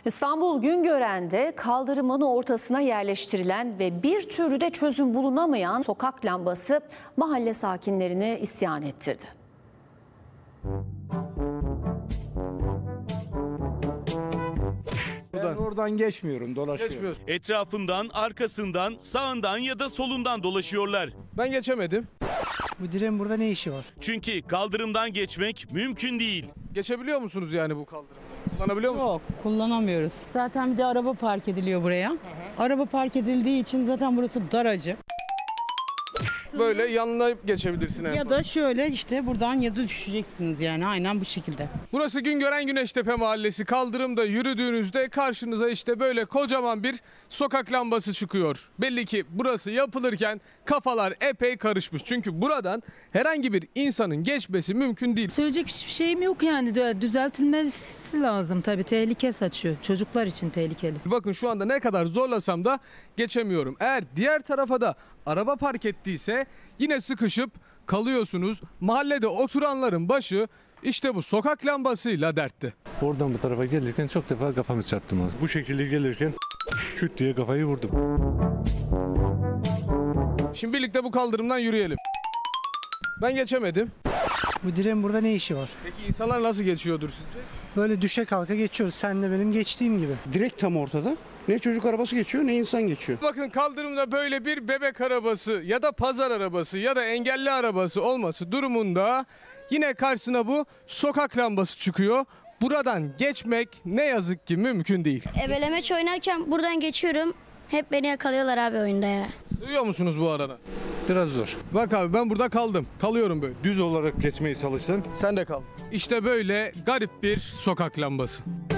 İstanbul Güngören'de kaldırımın ortasına yerleştirilen ve bir türlü de çözüm bulunamayan sokak lambası mahalle sakinlerini isyan ettirdi. Ben oradan geçmiyorum, dolaşıyorum. Etrafından, arkasından, sağından ya da solundan dolaşıyorlar. Ben geçemedim. Bu direğin burada ne işi var? Çünkü kaldırımdan geçmek mümkün değil. Geçebiliyor musunuz yani bu kaldırımda? Kullanabiliyor musunuz? Yok, kullanamıyoruz. Zaten bir de araba park ediliyor buraya. Araba park edildiği için zaten burası daracık. Böyle yanlayıp geçebilirsin en Ya fazla. da şöyle işte buradan ya da düşeceksiniz yani aynen bu şekilde. Burası Güngören Güneştepe Mahallesi. Kaldırımda yürüdüğünüzde karşınıza işte böyle kocaman bir sokak lambası çıkıyor. Belli ki burası yapılırken kafalar epey karışmış. Çünkü buradan herhangi bir insanın geçmesi mümkün değil. Söyleyecek hiçbir şeyim yok yani, düzeltilmesi lazım tabii, tehlike saçıyor. Çocuklar için tehlikeli. Bakın şu anda ne kadar zorlasam da geçemiyorum. Eğer diğer tarafa da araba park ettiyse yine sıkışıp kalıyorsunuz. Mahallede oturanların başı işte bu sokak lambasıyla dertte. Oradan bu tarafa gelirken çok defa kafamı çarptım. Bu şekilde gelirken şut diye kafayı vurdum. Şimdi birlikte bu kaldırımdan yürüyelim. Ben geçemedim. Bu direğin burada ne işi var? Peki insanlar nasıl geçiyordur sizce? Böyle düşe kalka geçiyoruz. Sen de benim geçtiğim gibi. Direkt tam ortada. Ne çocuk arabası geçiyor ne insan geçiyor. Bakın kaldırımda böyle bir bebek arabası ya da pazar arabası ya da engelli arabası olması durumunda yine karşısına bu sokak lambası çıkıyor. Buradan geçmek ne yazık ki mümkün değil. Ebelemeç oynarken buradan geçiyorum. Hep beni yakalıyorlar abi oyunda ya. Sığıyor musunuz bu arada? Biraz zor. Bak abi ben burada kaldım. Kalıyorum böyle. Düz olarak geçmeye çalışsan Sen de kal. İşte böyle garip bir sokak lambası.